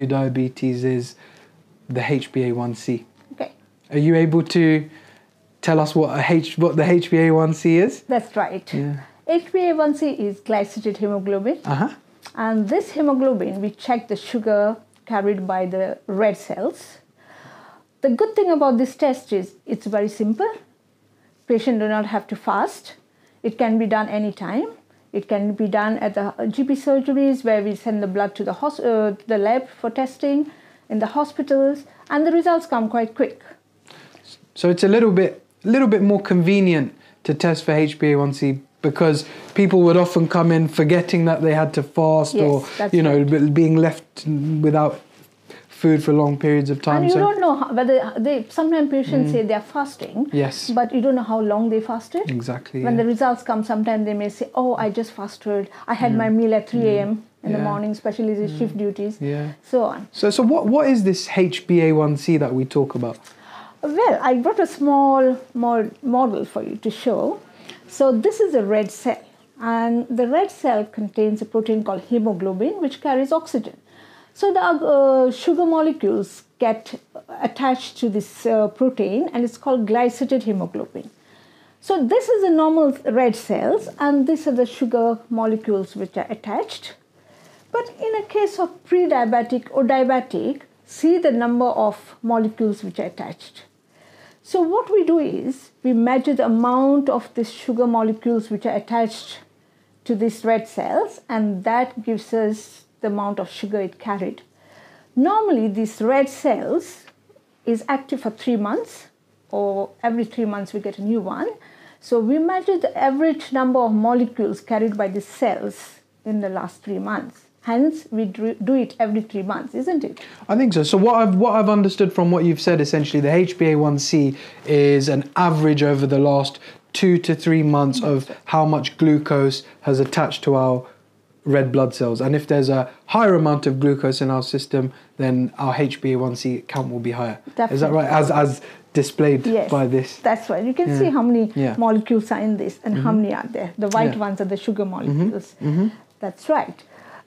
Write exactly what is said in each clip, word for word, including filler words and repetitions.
diabetes is the H b A one c. Okay. Are you able to tell us what a H what the H b A one c is? That's right. Yeah. H b A one c is glycated hemoglobin. Uh-huh. And this hemoglobin, we check the sugar carried by the red cells. The good thing about this test is it's very simple. Patient do not have to fast. It can be done anytime. It can be done at the G P surgeries where we send the blood to the, uh, the lab for testing, in the hospitals, and the results come quite quick. So it's a little bit, little bit more convenient to test for H b A one c because people would often come in forgetting that they had to fast, yes, or you know, right. being left without food for long periods of time. And you so, don't know how, whether they, sometimes patients mm. say they are fasting, yes, but you don't know how long they fasted. Exactly. When yeah. the results come, sometimes they may say, oh, I just fasted, I had yeah. my meal at three a m in yeah. the morning, especially the yeah. shift duties, yeah. so on. So, so what, what is this H b A one c that we talk about? Well, I brought a small model for you to show. So this is a red cell, and the red cell contains a protein called hemoglobin, which carries oxygen. So the uh, sugar molecules get attached to this uh, protein, and it's called glycated hemoglobin. So this is the normal red cells, and these are the sugar molecules which are attached. But in a case of pre-diabetic or diabetic, see the number of molecules which are attached. So what we do is, we measure the amount of these sugar molecules which are attached to these red cells, and that gives us the amount of sugar it carried. Normally, these red cells is active for three months, or every three months we get a new one. So we measure the average number of molecules carried by the cells in the last three months. Hence, we do it every three months, isn't it? I think so. So what I've, what I've understood from what you've said, essentially, the H b A one c is an average over the last two to three months of how much glucose has attached to our red blood cells. And if there's a higher amount of glucose in our system, then our H b A one c count will be higher. Definitely. Is that right? As, as displayed yes, by this? That's right. You can yeah. see how many yeah. molecules are in this and mm-hmm. how many are there. The white yeah. ones are the sugar molecules. Mm-hmm. Mm-hmm. That's right.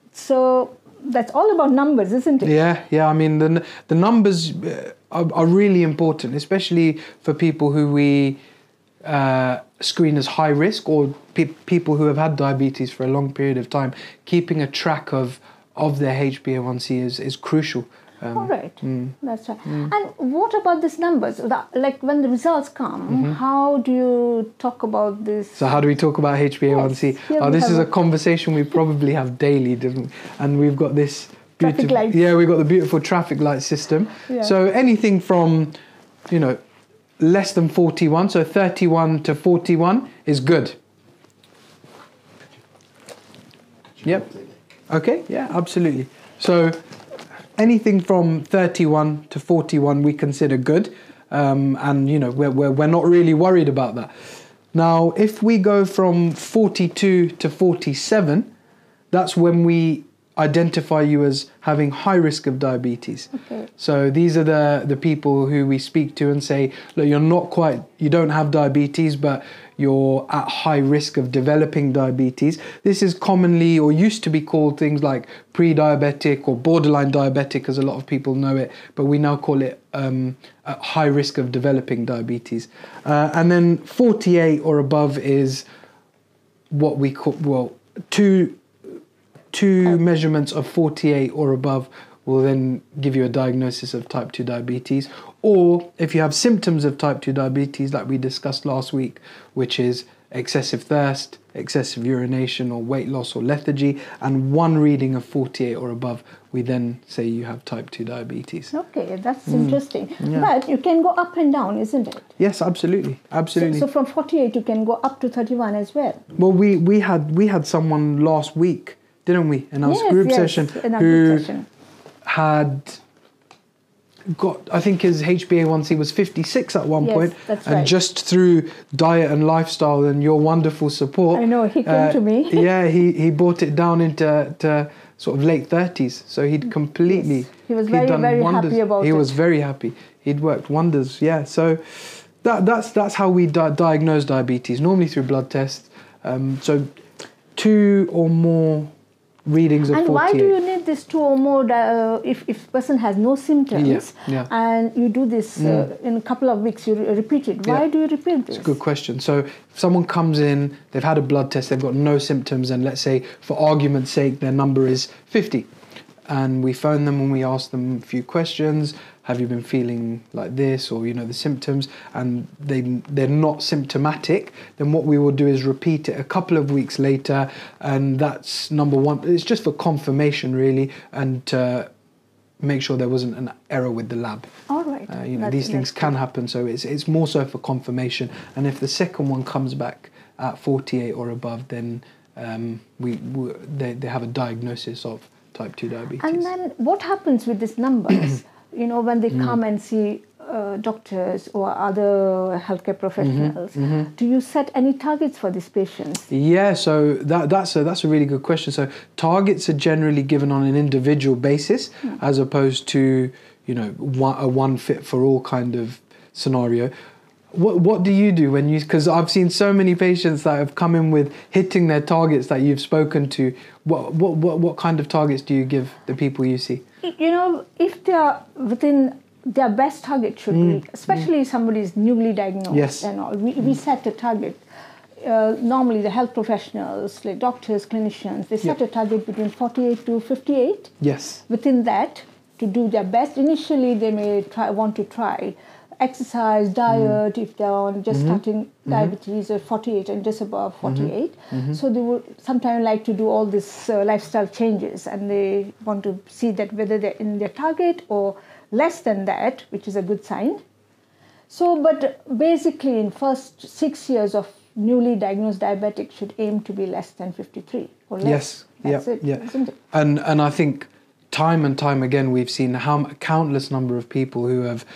So that's all about numbers, isn't it? Yeah, yeah. I mean, the the numbers are, are really important, especially for people who we uh, screen as high risk, or pe people who have had diabetes for a long period of time. Keeping a track of of their H b A one c is is crucial. Um, All right, mm. that's right. Mm. And what about these numbers? Like when the results come, mm-hmm. how do you talk about this? So how do we talk about H b A one c? Yes, oh, this is a conversation we probably have daily, don't we? And we've got this traffic lights. Yeah, we've got the beautiful traffic light system. Yeah. So anything from, you know, less than forty-one, so thirty-one to forty-one is good. Yep. Okay. Yeah. Absolutely. So anything from thirty-one to forty-one we consider good, um, and you know we're, we're, we're not really worried about that. Now if we go from forty-two to forty-seven, that's when we identify you as having high risk of diabetes. Okay. So these are the, the people who we speak to and say, look, you're not quite, you don't have diabetes, but you're at high risk of developing diabetes. This is commonly, or used to be called, things like pre-diabetic or borderline diabetic, as a lot of people know it, but we now call it um, at high risk of developing diabetes. Uh, and then forty-eight or above is what we call, well, two, two okay. measurements of forty-eight or above will then give you a diagnosis of type two diabetes. Or if you have symptoms of type two diabetes, like we discussed last week, which is excessive thirst, excessive urination, or weight loss or lethargy, and one reading of forty-eight or above, we then say you have type two diabetes. Okay, that's Mm. interesting. Yeah. But you can go up and down, isn't it? Yes, absolutely, absolutely. So, so from forty-eight, you can go up to thirty-one as well. Well, we we had we had someone last week, didn't we, in our yes, group yes, session, in our who group session. had got, I think his H b A one c was fifty-six at one yes, point, that's and right. just through diet and lifestyle and your wonderful support, I know, he came uh, to me. yeah, he he brought it down into to sort of late thirties. So he'd completely yes. he was very very wonders. happy about he it. He was very happy. He'd worked wonders. Yeah, so that that's that's how we di diagnose diabetes, normally through blood tests. Um, so two or more readings of and forty-eight. why do you need this two or more uh, if if person has no symptoms Yeah, yeah. and you do this Mm. uh, in a couple of weeks, you re- repeat it. Why Yeah. do you repeat this? It's a good question. So if someone comes in, they've had a blood test, they've got no symptoms, and let's say for argument's sake their number is fifty, and we phone them and we ask them a few questions. Have you been feeling like this, or you know the symptoms, and they they're not symptomatic, then what we will do is repeat it a couple of weeks later, and that's number one. It's just for confirmation really, and to make sure there wasn't an error with the lab. All right. Uh, you know, That's- these things that's can good. happen, so it's it's more so for confirmation. And if the second one comes back at forty-eight or above, then um, we, we they they have a diagnosis of type two diabetes. And then what happens with these numbers? You know, when they come and see uh, doctors or other healthcare professionals, do you set any targets for these patients? Yeah, so that that's a that's a really good question. So targets are generally given on an individual basis, as opposed to you know one, a one fit for all kind of scenario. What what do you do when you? Because I've seen so many patients that have come in with hitting their targets that you've spoken to. What what what what kind of targets do you give the people you see? You know, if they are within their best target should be, especially if somebody is newly diagnosed Yes. and all, we, we set a target. Uh, normally the health professionals, like doctors, clinicians, they set Yep. a target between forty-eight to fifty-eight. Yes. Within that, to do their best. Initially, they may try want to try exercise, diet, if they're on just starting diabetes or forty-eight and just above forty-eight. So they would sometimes like to do all these uh, lifestyle changes, and they want to see that whether they're in their target or less than that, which is a good sign. So, but basically in first six years of newly diagnosed diabetic should aim to be less than fifty-three or less. Yes. That's yeah. it, Yeah. isn't it? And and I think time and time again we've seen how countless number of people who have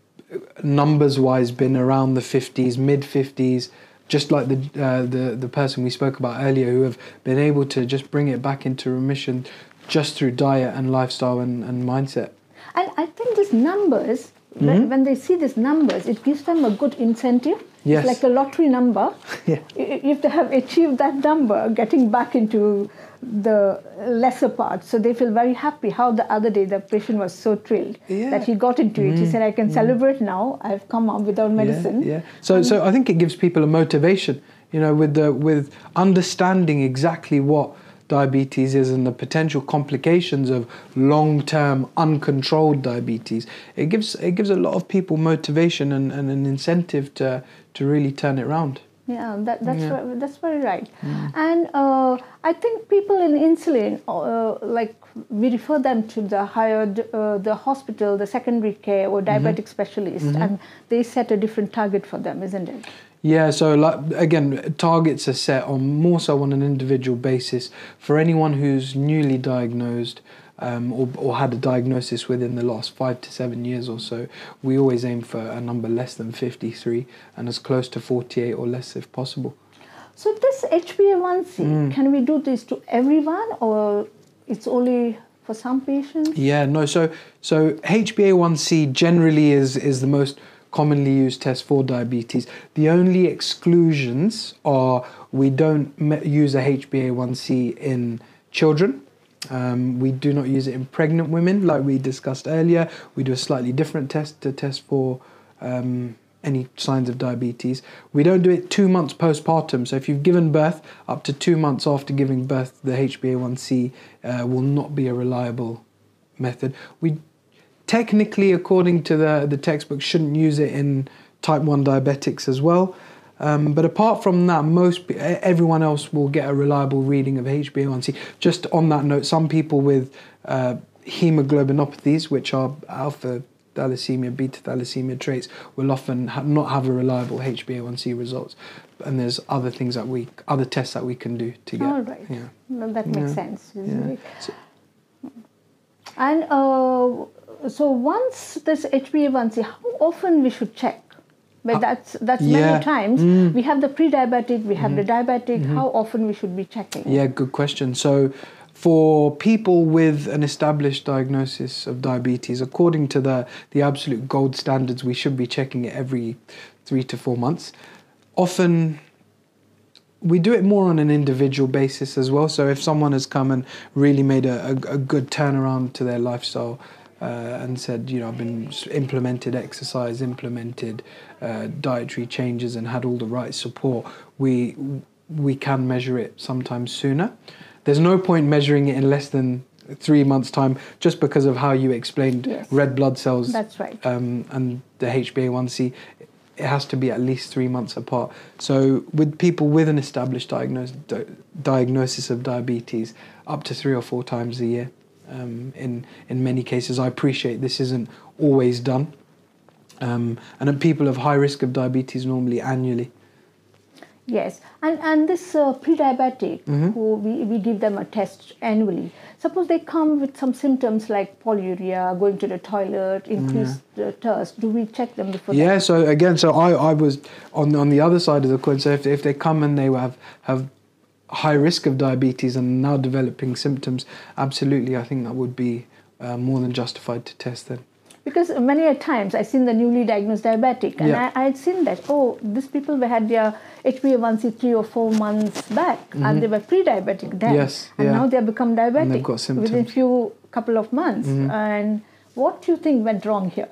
numbers wise been around the fifties, mid fifties, just like the uh, the the person we spoke about earlier, who have been able to just bring it back into remission just through diet and lifestyle and, and mindset. And I think these numbers, when, when they see these numbers, it gives them a good incentive. Yes. It's like a lottery number. Yeah. I- If they have achieved that number, getting back into the lesser part, so they feel very happy. How the other day the patient was so thrilled Yeah. that he got into it. He said, "I can celebrate now. I've come out without medicine." Yeah, yeah. So, so I think it gives people a motivation, you know, with the with understanding exactly what diabetes is and the potential complications of long-term uncontrolled diabetes. It gives it gives a lot of people motivation and, and an incentive to to really turn it around. Yeah, that, that's Yeah. Right, that's very right. And uh, I think people in insulin, uh, like we refer them to the higher, uh, the hospital, the secondary care or diabetic specialist, and they set a different target for them, isn't it? Yeah, so like again, targets are set on more so on an individual basis for anyone who's newly diagnosed um, or, or had a diagnosis within the last five to seven years or so. We always aim for a number less than fifty-three and as close to forty-eight or less if possible. So this H b A one c, can we do this to everyone, or it's only for some patients? Yeah, no, so so H b A one c generally is is the most commonly used test for diabetes. The only exclusions are we don't me- use a H b A one c in children. Um, we do not use it in pregnant women, like we discussed earlier. We do a slightly different test to test for um, any signs of diabetes. We don't do it two months postpartum. So if you've given birth, up to two months after giving birth, the H b A one c uh, will not be a reliable method. We technically, according to the, the textbook, shouldn't use it in type one diabetics as well. Um, but apart from that, most everyone else will get a reliable reading of H b A one c. Just on that note, some people with uh, hemoglobinopathies, which are alpha thalassemia, beta thalassemia traits, will often ha- not have a reliable H b A one c results. And there's other things that we, other tests that we can do to get. All right. Yeah. No, that makes Yeah. sense. Yeah. So, And uh, so once this H b A one c, how often we should check? But that's that's yeah. many times. Mm. We have the pre-diabetic, we have the diabetic. How often we should be checking? Yeah, good question. So for people with an established diagnosis of diabetes, according to the, the absolute gold standards, we should be checking it every three to four months. Often, we do it more on an individual basis as well. So if someone has come and really made a, a, a good turnaround to their lifestyle uh, and said, you know, I've been implemented exercise, implemented uh, dietary changes and had all the right support, we we can measure it sometimes sooner. There's no point measuring it in less than three months' time, just because of how you explained yes. red blood cells. That's right. Um, and the H b A one c. It has to be at least three months apart. So with people with an established diagnosis, di diagnosis of diabetes, up to three or four times a year. Um, in in many cases, I appreciate this isn't always done. Um, and then people of high risk of diabetes normally annually. Yes, and and this uh, pre-diabetic, Mm-hmm. who we, we give them a test annually. Suppose they come with some symptoms like polyuria, going to the toilet, increased uh, thirst. Do we check them before? Yeah. that? So again, so I, I was on on the other side of the coin. So if if they come and they have have high risk of diabetes and now developing symptoms, absolutely, I think that would be uh, more than justified to test them. Because many a times I've seen the newly diagnosed diabetic, and Yeah. I had seen that, oh, these people had their H b A one c three or four months back, mm-hmm. and they were pre-diabetic then, yes, and yeah. now they have become diabetic and they've got symptoms within few couple of months. Mm-hmm. And what do you think went wrong here?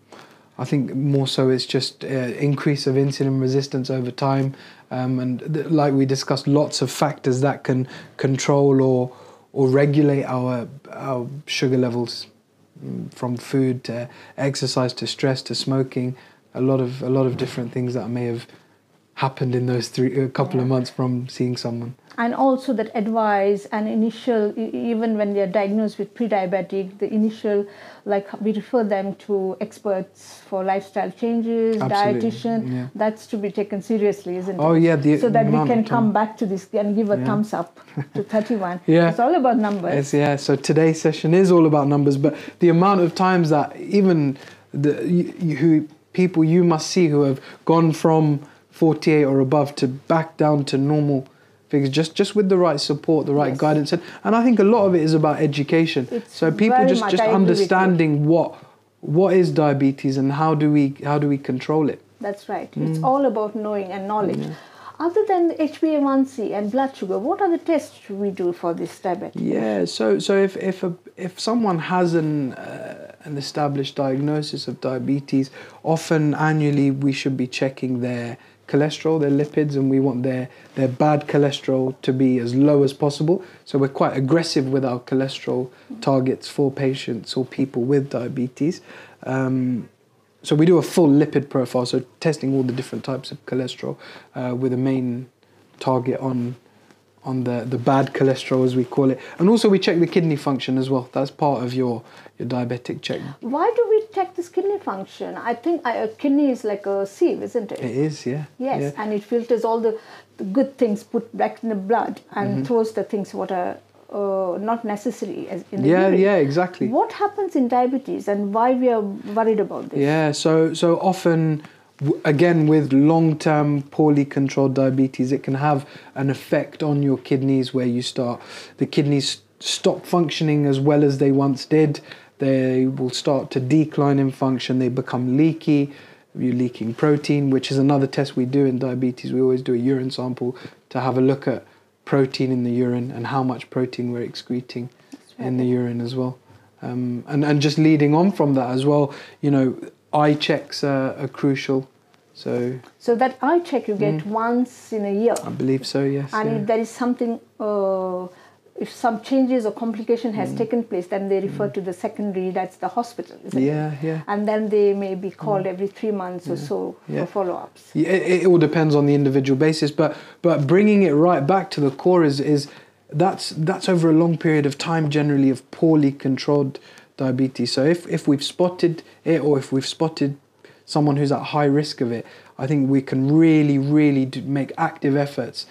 I think more so it's just uh, increase of insulin resistance over time, um, and th like we discussed, lots of factors that can control or or regulate our our sugar levels, from food to exercise to stress to smoking. A lot of a lot of different things that may have happened in those three a couple yeah. of months from seeing someone. And also that advice and initial, even when they are diagnosed with pre-diabetic, the initial, like we refer them to experts for lifestyle changes, Absolutely. dietitian, yeah. that's to be taken seriously, isn't oh, it? Oh yeah, the so that we can come time. back to this and give a yeah. thumbs up to thirty-one. yeah. It's all about numbers. It's, yeah, so today's session is all about numbers, but the amount of times that even the you, who people you must see who have gone from forty-eight or above to back down to normal figures, just just with the right support, the right yes. guidance, and, and I think a lot of it is about education. It's so people just much, just I understanding what what is diabetes and how do we how do we control it. That's right. Mm. It's all about knowing and knowledge. Yeah. Other than H b A one c and blood sugar, what are the tests we do for this diabetes? Yeah, so so if if a, if someone has an uh, an established diagnosis of diabetes, often annually we should be checking their cholesterol, their lipids, and we want their their bad cholesterol to be as low as possible. So we're quite aggressive with our cholesterol targets for patients or people with diabetes. Um, So we do a full lipid profile, so testing all the different types of cholesterol uh, with a main target on on the, the bad cholesterol, as we call it. And also we check the kidney function as well. That's part of your, your diabetic check. Why do we check this kidney function? I think a kidney is like a sieve, isn't it? It is, yeah. Yes, yeah. and it filters all the, the good things put back in the blood and Mm-hmm. throws the things what are uh, not necessary as in the Yeah, urine. yeah, exactly. What happens in diabetes and why we are worried about this? Yeah, so so often, w- again, with long-term poorly controlled diabetes, it can have an effect on your kidneys where you start, the kidneys stop functioning as well as they once did. They will start to decline in function. They become leaky. You're leaking protein, which is another test we do in diabetes. We always do a urine sample to have a look at protein in the urine and how much protein we're excreting right. in the urine as well. Um, and, and just leading on from that as well, you know, eye checks are, are crucial. So so that eye check you get mm, once in a year. I believe so, yes. And yeah. if there is something, uh, if some changes or complication has mm. taken place, then they refer mm. to the secondary, that's the hospital, isn't yeah, it? Yeah, And then they may be called mm. every three months yeah. or so yeah. for follow-ups. Yeah, it, it all depends on the individual basis, but but bringing it right back to the core is is that's that's over a long period of time, generally, of poorly controlled diabetes. So if if we've spotted it, or if we've spotted someone who's at high risk of it, I think we can really, really do make active efforts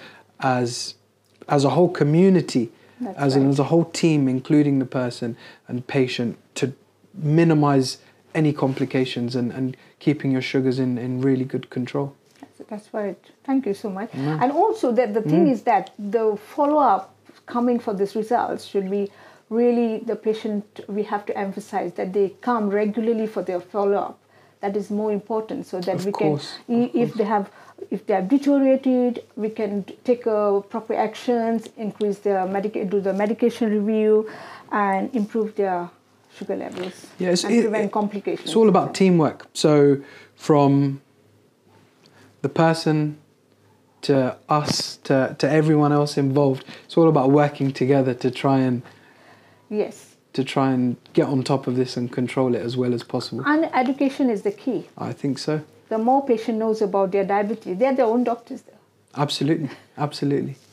as as a whole community, That's as, right. an, as a whole team, including the person and patient, to minimize any complications and, and keeping your sugars in, in really good control. That's, that's right. Thank you so much. Mm. And also that the thing Mm. is that the follow-up coming for these results should be really the patient, we have to emphasize that they come regularly for their follow-up. That is more important, so that Of we course, can, of if course. they have If they have deteriorated, we can take uh, proper actions, increase their medica- do the medication review, and improve their sugar levels yes, and it, prevent it, complications. It's all about teamwork. So from the person to us to, to everyone else involved, it's all about working together to try and yes to try and get on top of this and control it as well as possible. And education is the key. I think so. The more patient knows about their diabetes, they're their own doctors though. Absolutely, absolutely.